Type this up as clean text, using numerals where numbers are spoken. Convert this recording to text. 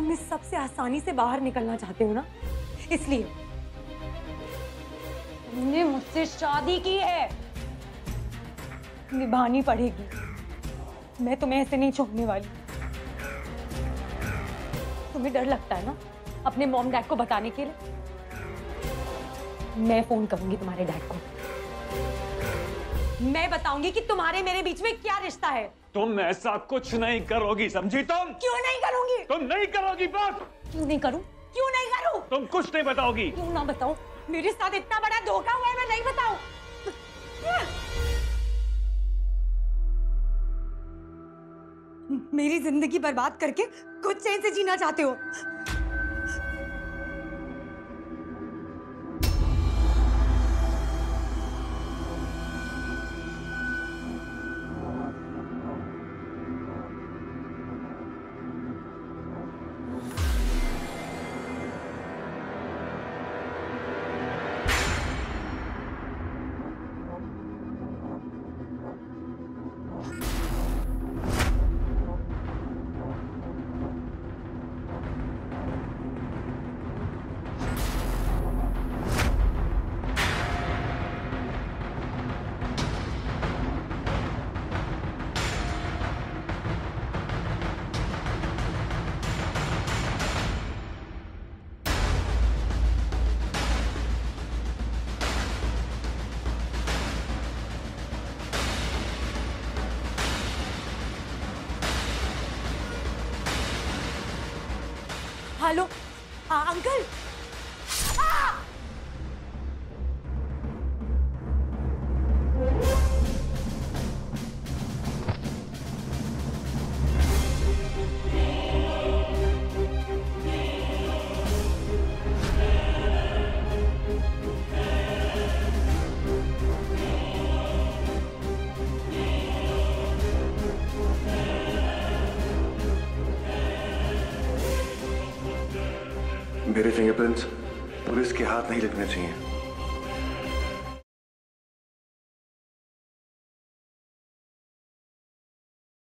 तुम इस सबसे आसानी से बाहर निकलना चाहते हो ना, इसलिए तुमने मुझसे शादी की है, निभानी पड़ेगी। मैं तुम्हें ऐसे नहीं छोड़ने वाली। तुम्हें डर लगता है ना अपने मॉम डैड को बताने के लिए? मैं फोन करूंगी तुम्हारे डैड को। मैं बताऊंगी कि तुम्हारे मेरे बीच में क्या रिश्ता है। तुम ऐसा कुछ नहीं करोगी, समझी? तुम क्यों नहीं करूंगी? तुम नहीं करोगी बस। क्यों नहीं करूं? क्यों नहीं करूं? तुम कुछ नहीं बताओगी। क्यों ना बताऊं? मेरे साथ इतना बड़ा धोखा हुआ है, मैं नहीं बताऊं। मेरी जिंदगी बर्बाद करके खुद चैन से जीना चाहते हो? Hello, uncle. मेरे फिंगरप्रिंट्स पुलिस के हाथ नहीं लगने चाहिए।